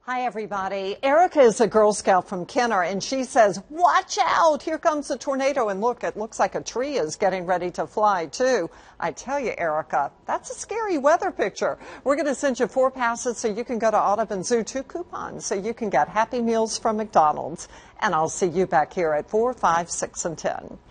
Hi, everybody. Erica is a Girl Scout from Kenner, and she says, watch out, here comes a tornado. And look, it looks like a tree is getting ready to fly, too. I tell you, Erica, that's a scary weather picture. We're going to send you 4 passes so you can go to Audubon Zoo, 2 coupons so you can get Happy Meals from McDonald's. And I'll see you back here at 4, 5, 6, and 10.